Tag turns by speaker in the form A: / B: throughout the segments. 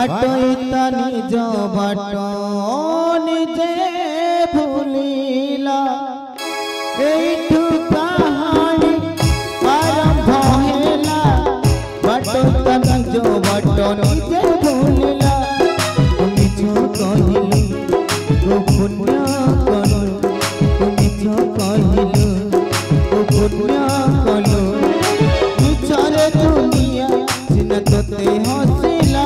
A: बाटोइता निज बाट निजे भूलिला एठू कहानी आरंभ हेला बाटोइता निज बाट निजे भूलिला तुमी जो कहिलु ओ पुण्य कलु तुमी जो कहिलु ओ पुण्य कलु मिछरे दुनिया सिना तोते हसिला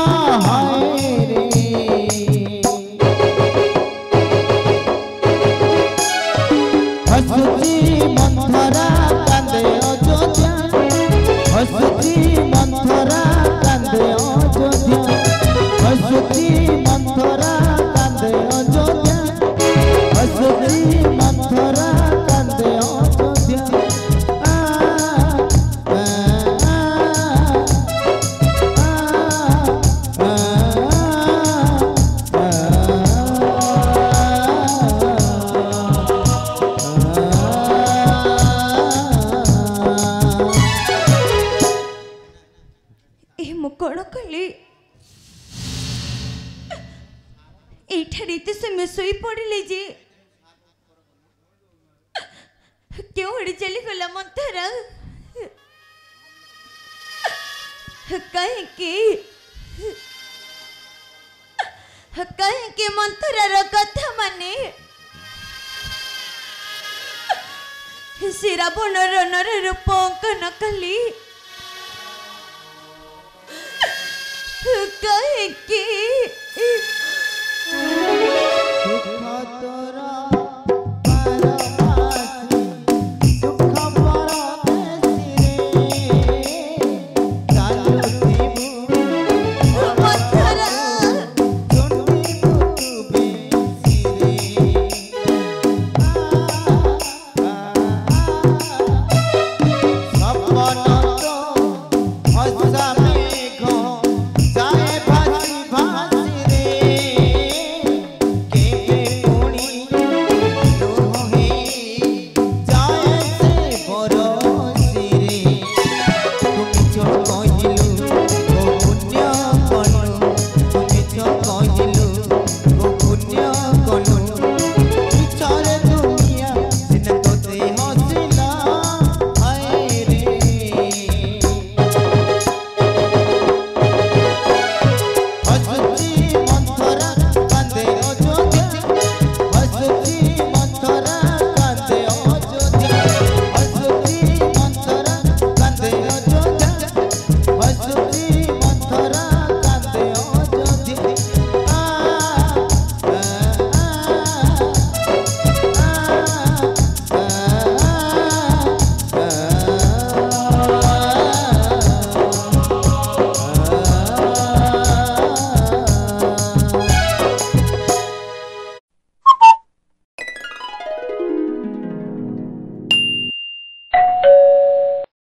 A: हसुची मंथरा कांदे अयोध्या हसुची मंथरा कांदे अयोध्या हसुची मंथरा कांदे अयोध्या हसुची मंथरा कांदे अयोध्या
B: कौन कली एठारे से मैं सोई पड़े जे क्यों उड़ी चली गला मंथरा कहीं के मंथरा कथा माने सिरा बन रनर रूप अंकन कली कहीं